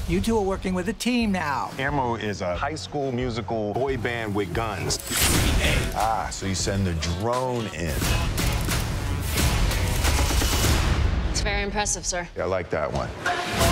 You two are working with a team now. Ammo is a high school musical boy band with guns. Ah, so you send the drone in. It's very impressive, sir. Yeah, I like that one.